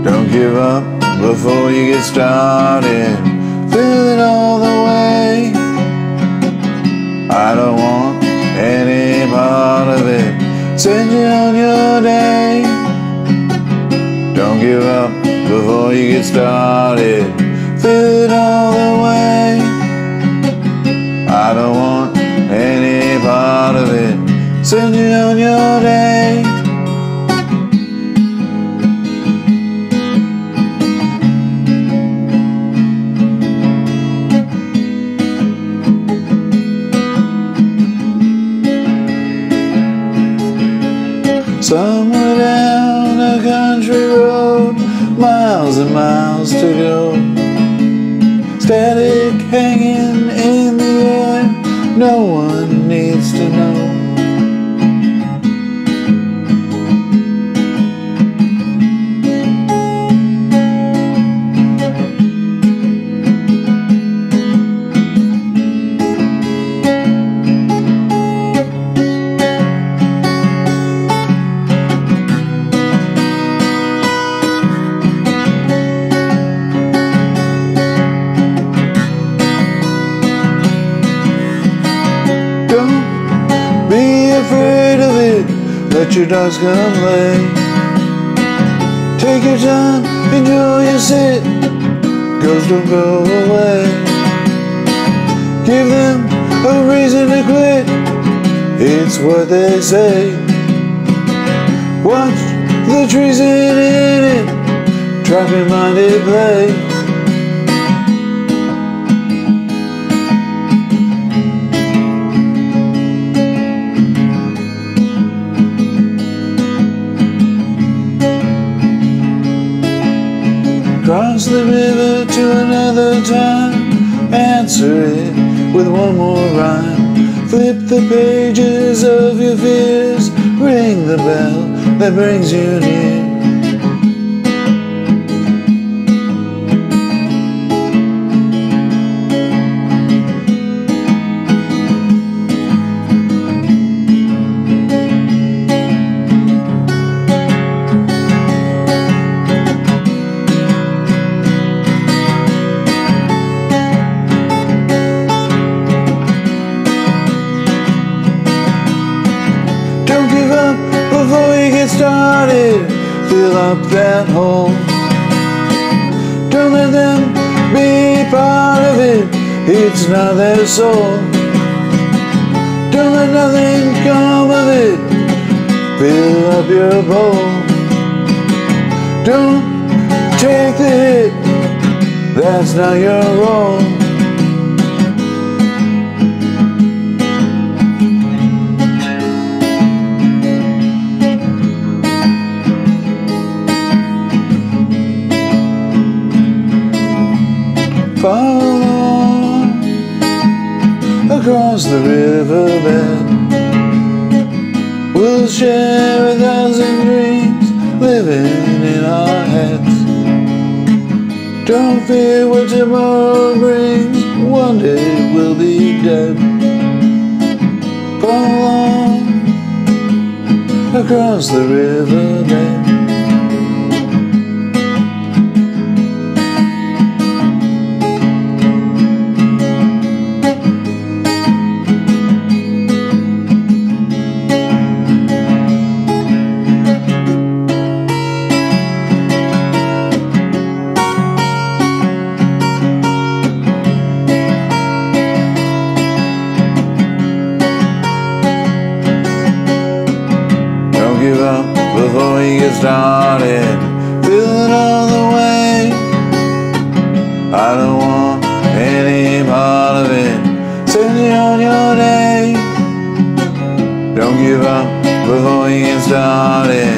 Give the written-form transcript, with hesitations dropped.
Don't give up before you get started. Feel it all the way. I don't want any part of it. Send you on your day. Don't give up before you get started. Feel it all the way. I don't want any part of it. Send you on your day. Somewhere down a country road, miles and miles to go. Static hanging in the air, no one needs to know. Don't be afraid of it, let your dogs come lay. Take your time, enjoy your sit, girls don't go away. Give them a reason to quit, it's what they say. Watch the treason in it, traffic-minded play. Cross the river to another time, answer it with one more rhyme. Flip the pages of your fears, ring the bell that brings you near. Don't give up before you get started. Fill up that hole. Don't let them be part of it, it's not their soul. Don't let nothing come of it. Fill up your bowl. Don't take the hit, that's not your role. Follow across the riverbed. We'll share 1,000 dreams living in our heads. Don't fear what tomorrow brings, one day we'll be dead. Follow across the riverbed. Give up before you get started. Feel it all the way. I don't want any part of it. Send you on your day. Don't give up before you get started.